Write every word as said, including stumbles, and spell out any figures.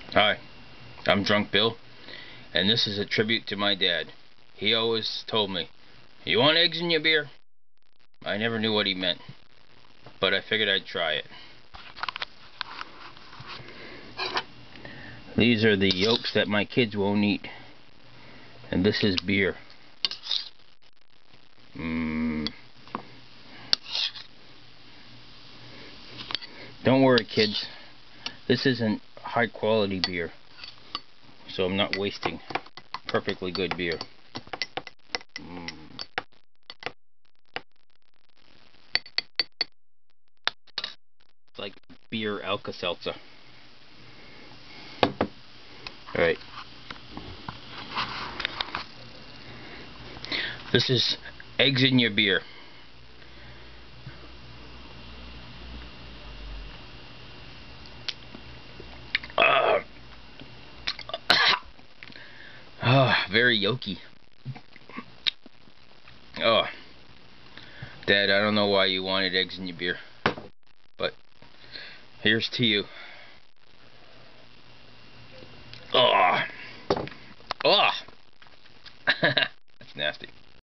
Hi, I'm Drunk Bill, and this is a tribute to my dad. He always told me, "You want eggs in your beer?" I never knew what he meant, but I figured I'd try it. These are the yolks that my kids won't eat, and this is beer. Mmm. Don't worry, kids. This isn't high quality beer, so I'm not wasting perfectly good beer. Mm. It's like beer Alka-Seltzer. Alright. This is eggs in your beer. Ah, ah, very yolky. Oh, Dad, I don't know why you wanted eggs in your beer, but here's to you.